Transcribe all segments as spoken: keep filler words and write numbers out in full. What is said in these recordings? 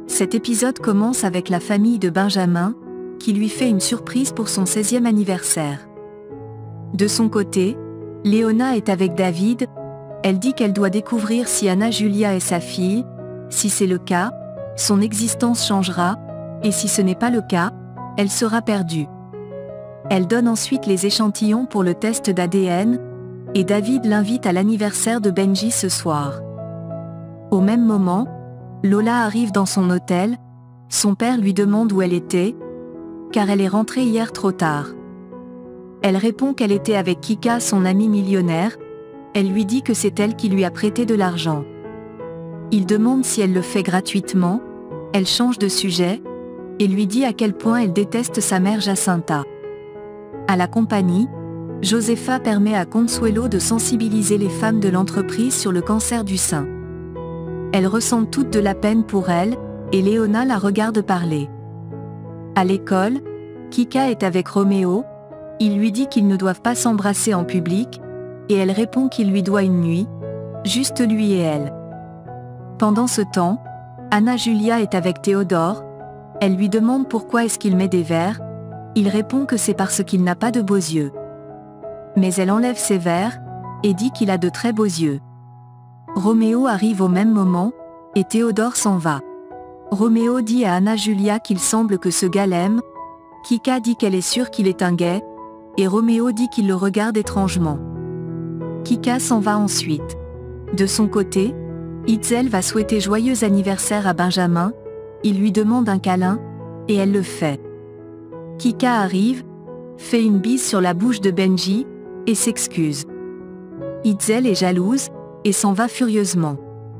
Cet épisode commence avec la famille de Benjamin, qui lui fait une surprise pour son seizième anniversaire. De son côté, Léona est avec David. Elle dit qu'elle doit découvrir si Anna Julia est sa fille. Si c'est le cas, son existence changera, et si ce n'est pas le cas, elle sera perdue. Elle donne ensuite les échantillons pour le test d'A D N, et David l'invite à l'anniversaire de Benji ce soir. Au même moment, Lola arrive dans son hôtel. Son père lui demande où elle était, car elle est rentrée hier trop tard. Elle répond qu'elle était avec Kika, son amie millionnaire. Elle lui dit que c'est elle qui lui a prêté de l'argent. Il demande si elle le fait gratuitement. Elle change de sujet, et lui dit à quel point elle déteste sa mère Jacinta. À la compagnie, Josefa permet à Consuelo de sensibiliser les femmes de l'entreprise sur le cancer du sein. Elles ressentent toutes de la peine pour elle, et Léona la regarde parler. À l'école, Kika est avec Roméo. Il lui dit qu'ils ne doivent pas s'embrasser en public, et elle répond qu'il lui doit une nuit, juste lui et elle. Pendant ce temps, Anna Julia est avec Théodore. Elle lui demande pourquoi est-ce qu'il met des verres. Il répond que c'est parce qu'il n'a pas de beaux yeux. Mais elle enlève ses verres, et dit qu'il a de très beaux yeux. Roméo arrive au même moment, et Théodore s'en va. Roméo dit à Anna Julia qu'il semble que ce gars l'aime. Kika dit qu'elle est sûre qu'il est un gay, et Roméo dit qu'il le regarde étrangement. Kika s'en va ensuite. De son côté, Itzel va souhaiter joyeux anniversaire à Benjamin. Il lui demande un câlin, et elle le fait. Kika arrive, fait une bise sur la bouche de Benji, et s'excuse. Itzel est jalouse, et s'en va furieusement.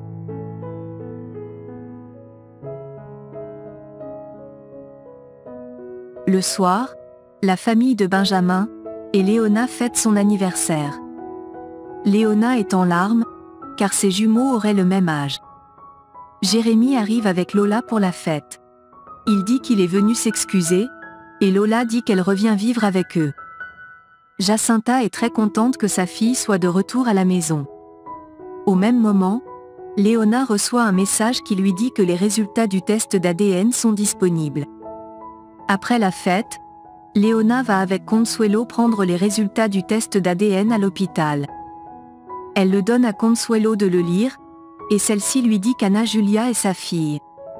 Le soir, la famille de Benjamin et Léona fête son anniversaire. Léona est en larmes, car ses jumeaux auraient le même âge. Jérémy arrive avec Lola pour la fête. Il dit qu'il est venu s'excuser, et Lola dit qu'elle revient vivre avec eux. Jacinta est très contente que sa fille soit de retour à la maison. Au même moment, Léona reçoit un message qui lui dit que les résultats du test d'A D N sont disponibles. Après la fête, Léona va avec Consuelo prendre les résultats du test d'A D N à l'hôpital. Elle le donne à Consuelo de le lire, et celle-ci lui dit qu'Anna Julia est sa fille.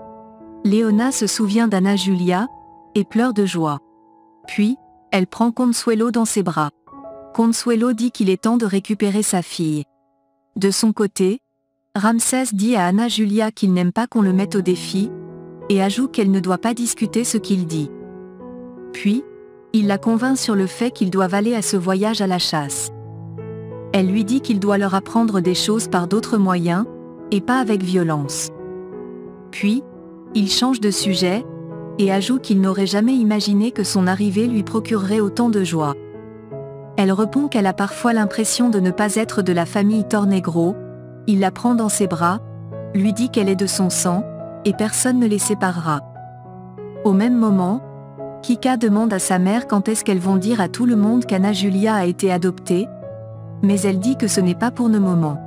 Léona se souvient d'Anna Julia, et pleure de joie. Puis, elle prend Consuelo dans ses bras. Consuelo dit qu'il est temps de récupérer sa fille. De son côté, Ramsès dit à Anna Julia qu'il n'aime pas qu'on le mette au défi, et ajoute qu'elle ne doit pas discuter ce qu'il dit. Puis, il la convainc sur le fait qu'ils doivent aller à ce voyage à la chasse. Elle lui dit qu'il doit leur apprendre des choses par d'autres moyens, et pas avec violence. Puis, il change de sujet, et ajoute qu'il n'aurait jamais imaginé que son arrivée lui procurerait autant de joie. Elle répond qu'elle a parfois l'impression de ne pas être de la famille Tornegro. Il la prend dans ses bras, lui dit qu'elle est de son sang, et personne ne les séparera. Au même moment, Kika demande à sa mère quand est-ce qu'elles vont dire à tout le monde qu'Anna Julia a été adoptée, mais elle dit que ce n'est pas pour le moment.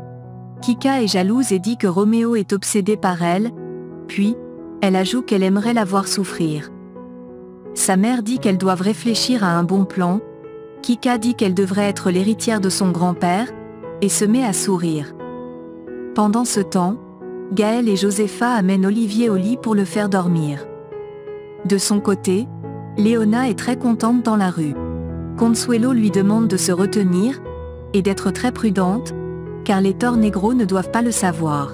Kika est jalouse et dit que Roméo est obsédé par elle, puis, elle ajoute qu'elle aimerait la voir souffrir. Sa mère dit qu'elles doivent réfléchir à un bon plan. Kika dit qu'elle devrait être l'héritière de son grand-père, et se met à sourire. Pendant ce temps, Gaël et Josefa amènent Olivier au lit pour le faire dormir. De son côté, Léona est très contente dans la rue. Consuelo lui demande de se retenir, et d'être très prudente, car les Tornegro ne doivent pas le savoir.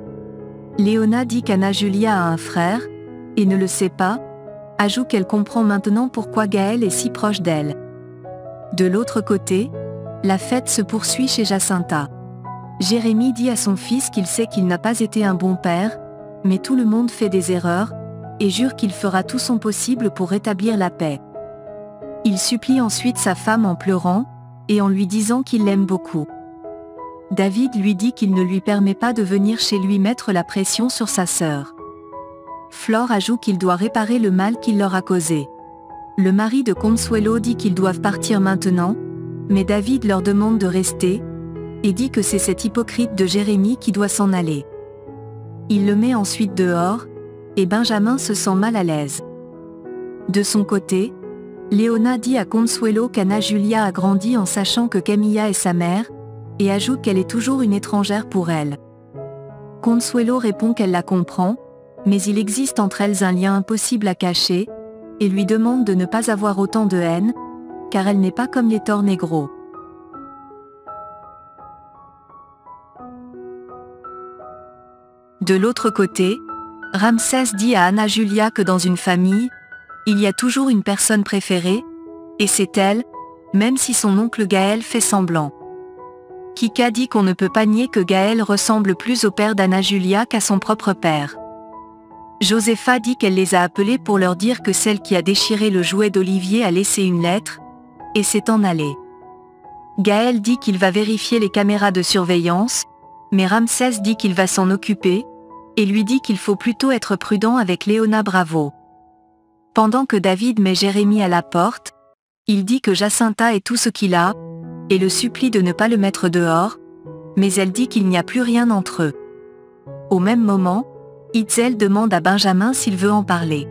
Léona dit qu'Anna Julia a un frère, et ne le sait pas, ajoute qu'elle comprend maintenant pourquoi Gaël est si proche d'elle. De l'autre côté, la fête se poursuit chez Jacinta. Jérémy dit à son fils qu'il sait qu'il n'a pas été un bon père, mais tout le monde fait des erreurs, et jure qu'il fera tout son possible pour rétablir la paix. Il supplie ensuite sa femme en pleurant, et en lui disant qu'il l'aime beaucoup. David lui dit qu'il ne lui permet pas de venir chez lui mettre la pression sur sa sœur. Flore ajoute qu'il doit réparer le mal qu'il leur a causé. Le mari de Consuelo dit qu'ils doivent partir maintenant, mais David leur demande de rester, et dit que c'est cet hypocrite de Jérémy qui doit s'en aller. Il le met ensuite dehors, et Benjamin se sent mal à l'aise. De son côté, Léona dit à Consuelo qu'Anna Julia a grandi en sachant que Camilla est sa mère, et ajoute qu'elle est toujours une étrangère pour elle. Consuelo répond qu'elle la comprend, mais il existe entre elles un lien impossible à cacher, et lui demande de ne pas avoir autant de haine, car elle n'est pas comme les Tornegros. De l'autre côté, Ramsès dit à Anna Julia que dans une famille, il y a toujours une personne préférée, et c'est elle, même si son oncle Gaël fait semblant. Kika dit qu'on ne peut pas nier que Gaël ressemble plus au père d'Anna Julia qu'à son propre père. Josepha dit qu'elle les a appelés pour leur dire que celle qui a déchiré le jouet d'Olivier a laissé une lettre, et s'est en allée. Gaël dit qu'il va vérifier les caméras de surveillance, mais Ramsès dit qu'il va s'en occuper, et lui dit qu'il faut plutôt être prudent avec Léona Bravo. Pendant que David met Jérémie à la porte, il dit que Jacinta est tout ce qu'il a, et le supplie de ne pas le mettre dehors, mais elle dit qu'il n'y a plus rien entre eux. Au même moment, Itzel demande à Benjamin s'il veut en parler.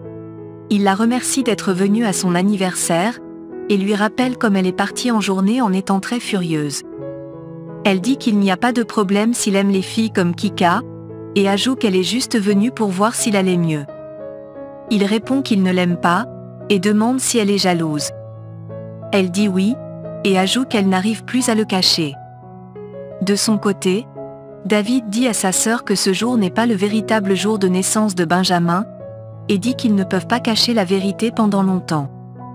Il la remercie d'être venue à son anniversaire, et lui rappelle comme elle est partie en journée en étant très furieuse. Elle dit qu'il n'y a pas de problème s'il aime les filles comme Kika, et ajoute qu'elle est juste venue pour voir s'il allait mieux. Il répond qu'il ne l'aime pas, et demande si elle est jalouse. Elle dit oui, et ajoute qu'elle n'arrive plus à le cacher. De son côté, David dit à sa sœur que ce jour n'est pas le véritable jour de naissance de Benjamin, et dit qu'ils ne peuvent pas cacher la vérité pendant longtemps.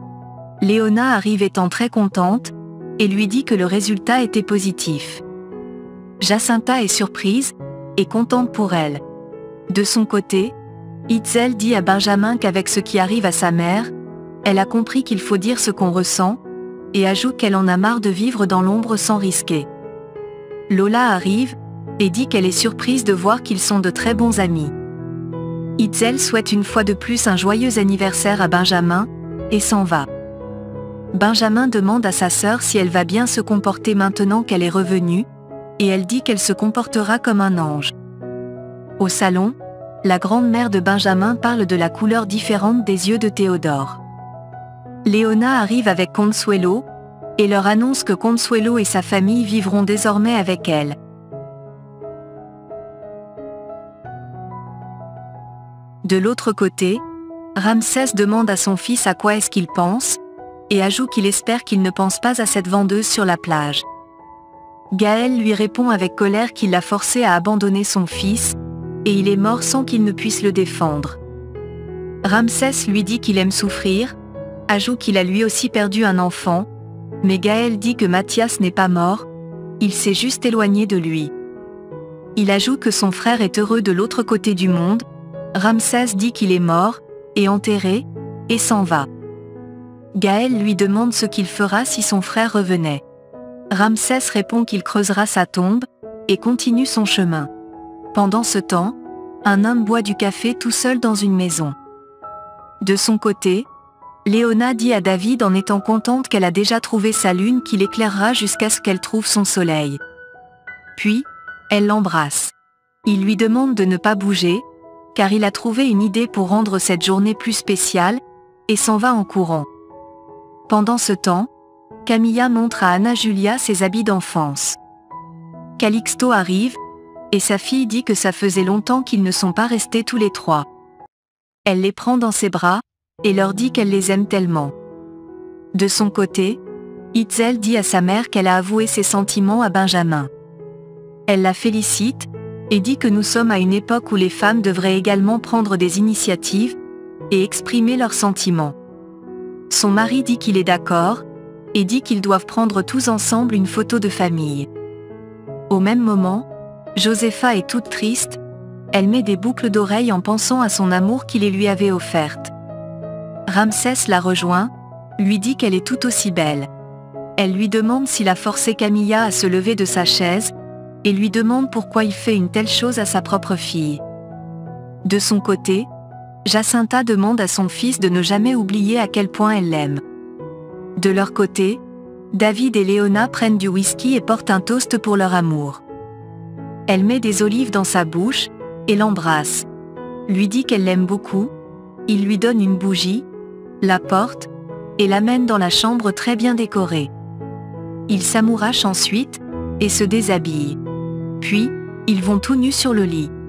Léona arrive étant très contente, et lui dit que le résultat était positif. Jacinta est surprise, et contente pour elle. De son côté, Itzel dit à Benjamin qu'avec ce qui arrive à sa mère, elle a compris qu'il faut dire ce qu'on ressent, et ajoute qu'elle en a marre de vivre dans l'ombre sans risquer. Lola arrive, et dit qu'elle est surprise de voir qu'ils sont de très bons amis. Itzel souhaite une fois de plus un joyeux anniversaire à Benjamin, et s'en va. Benjamin demande à sa sœur si elle va bien se comporter maintenant qu'elle est revenue, et elle dit qu'elle se comportera comme un ange. Au salon, la grand-mère de Benjamin parle de la couleur différente des yeux de Théodore. Léona arrive avec Consuelo, et leur annonce que Consuelo et sa famille vivront désormais avec elle. De l'autre côté, Ramsès demande à son fils à quoi est-ce qu'il pense, et ajoute qu'il espère qu'il ne pense pas à cette vendeuse sur la plage. Gaël lui répond avec colère qu'il l'a forcé à abandonner son fils, et il est mort sans qu'il ne puisse le défendre. Ramsès lui dit qu'il aime souffrir, ajoute qu'il a lui aussi perdu un enfant, mais Gaël dit que Mathias n'est pas mort, il s'est juste éloigné de lui. Il ajoute que son frère est heureux de l'autre côté du monde, Ramsès dit qu'il est mort, et enterré, et s'en va. Gaël lui demande ce qu'il fera si son frère revenait. Ramsès répond qu'il creusera sa tombe, et continue son chemin. Pendant ce temps, un homme boit du café tout seul dans une maison. De son côté, Léona dit à David en étant contente qu'elle a déjà trouvé sa lune qui l'éclairera jusqu'à ce qu'elle trouve son soleil. Puis, elle l'embrasse. Il lui demande de ne pas bouger, car il a trouvé une idée pour rendre cette journée plus spéciale, et s'en va en courant. Pendant ce temps, Camilla montre à Anna Julia ses habits d'enfance. Calixto arrive, et sa fille dit que ça faisait longtemps qu'ils ne sont pas restés tous les trois. Elle les prend dans ses bras, et leur dit qu'elle les aime tellement. De son côté, Itzel dit à sa mère qu'elle a avoué ses sentiments à Benjamin. Elle la félicite, et dit que nous sommes à une époque où les femmes devraient également prendre des initiatives, et exprimer leurs sentiments. Son mari dit qu'il est d'accord, et dit qu'ils doivent prendre tous ensemble une photo de famille. Au même moment, Josepha est toute triste, elle met des boucles d'oreilles en pensant à son amour qu'il lui avait offerte. Ramsès la rejoint, lui dit qu'elle est tout aussi belle. Elle lui demande s'il a forcé Camilla à se lever de sa chaise, et lui demande pourquoi il fait une telle chose à sa propre fille. De son côté, Jacinta demande à son fils de ne jamais oublier à quel point elle l'aime. De leur côté, David et Léona prennent du whisky et portent un toast pour leur amour. Elle met des olives dans sa bouche, et l'embrasse. lui dit qu'elle l'aime beaucoup, il lui donne une bougie, la porte, et l'amène dans la chambre très bien décorée. Ils s'amourachent ensuite, et se déshabillent. Puis, ils vont tout nus sur le lit.